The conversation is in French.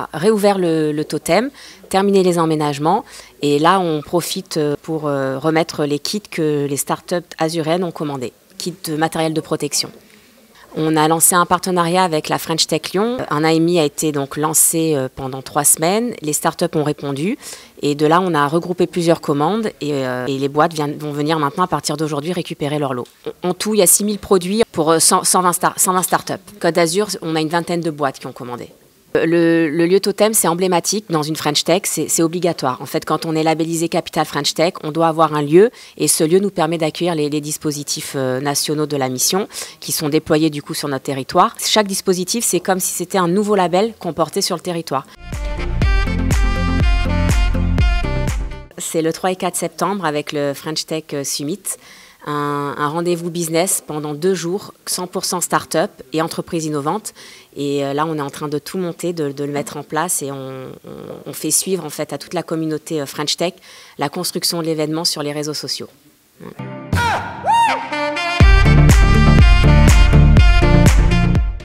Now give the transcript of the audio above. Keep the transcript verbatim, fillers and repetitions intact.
réouvert le, le totem, terminé les emménagements et là on profite pour remettre les kits que les startups azuréennes ont commandés, kits de matériel de protection. On a lancé un partenariat avec la French Tech Lyon. Un A M I a été donc lancé pendant trois semaines. Les startups ont répondu et de là on a regroupé plusieurs commandes et, euh, et les boîtes viennent, vont venir maintenant à partir d'aujourd'hui récupérer leur lot. En tout, il y a six mille produits pour cent, cent vingt, star, cent vingt startups. Côte d'Azur, on a une vingtaine de boîtes qui ont commandé. Le, le lieu totem, c'est emblématique dans une French Tech, c'est obligatoire. En fait, quand on est labellisé Capital French Tech, on doit avoir un lieu et ce lieu nous permet d'accueillir les, les dispositifs euh, nationaux de la mission qui sont déployés du coup sur notre territoire. Chaque dispositif, c'est comme si c'était un nouveau label qu'on portait sur le territoire. C'est le trois et quatre septembre avec le French Tech Summit. Un, un rendez-vous business pendant deux jours, cent pour cent start-up et entreprises innovantes. Et là, on est en train de tout monter, de, de le mettre en place et on, on, on fait suivre en fait à toute la communauté French Tech la construction de l'événement sur les réseaux sociaux.